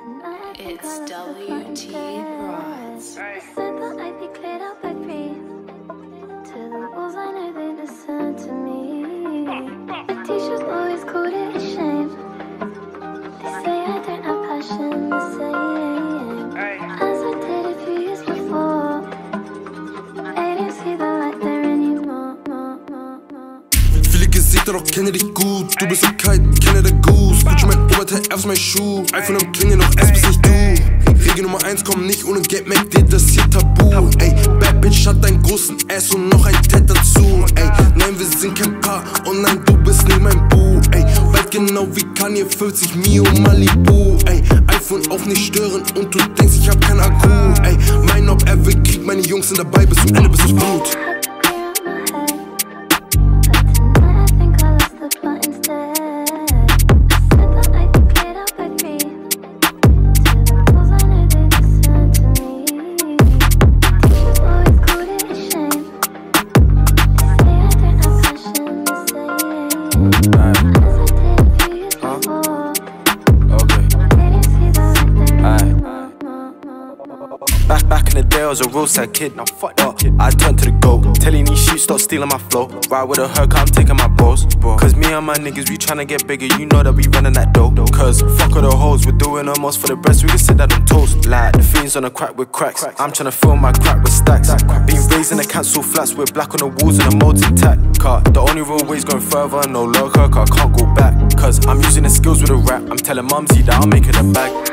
It's WT Broads. I said that I'd be cleared out by 3. To the wolves, I know they listen to me. The teachers always called it a shame. They say I don't have passion the same as I did a few years before. I don't see the light there anymore. Viele Gesichter, doch kenne dich gut. Du bist okay, kenne der Goose. Gucci mein Oberteil, F's mein Schuh. iPhone am Klingel, noch S bis nicht du. Regel Nummer 1, komm nicht ohne Geld, merk dir, das hier Tabu. Ey, Bad Bitch hat einen großen Ass und noch ein Tat dazu. Ey, nein, wir sind kein Paar. Und nein, du bist nicht mein Boo. Ey, weiß genau wie Kanye, 50 Mio Malibu. Ey, iPhone auch nicht stören und du denkst, ich hab kein Akku. Ey, mein ob er will, kriegt meine Jungs sind dabei bis zum Ende, bis aufs Blut. Back in the day, I was a real sad kid. Now fuck that. I turned to the GOAT, telling these sheets stop stealing my flow. Ride with a Herc, I'm taking my bros. Cause me and my niggas, we tryna get bigger. You know that we running that dough. Cause fuck all the hoes, we're doing the most for the breast. We can sit that on toast. Like the fiends on the crack with cracks. I'm tryna fill my crack with stacks. Been raised in the cancel flats with black on the walls and the modes intact. Car, the only real way's going further. No longer, I can't go back. Cause I'm using the skills with a rap. I'm telling mumsy that I'll make it a bag.